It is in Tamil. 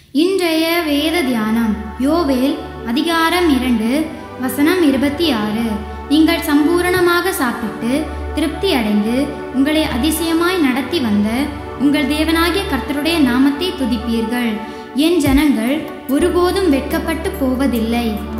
இன்றைய வேத தியானம் யோவேல் அதிகாரம் 2 வசனம் 26. நீங்கள் சம்பூரணமாக சாப்பிட்டு திருப்தி அடைந்து உங்களை அதிசயமாய் நடத்தி வந்த உங்கள் தேவனாகிய கர்த்தருடைய நாமத்தை துதிப்பீர்கள். என் ஜனங்கள் ஒருபோதும் வெட்கப்பட்டு போவதில்லை.